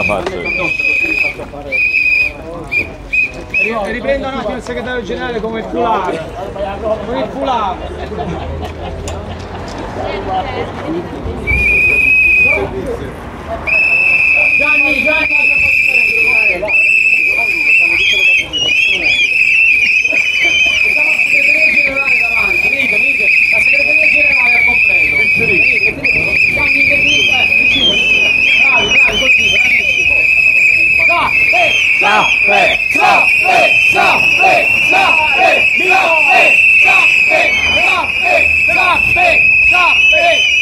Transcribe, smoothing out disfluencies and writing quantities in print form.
faccio io. Riprendo un attimo il segretario generale come il foulard. Con il foulard. Gianni, la segreteria generale al completo. Gianni, vicino. Bravi, così, bravissimo. Sappe!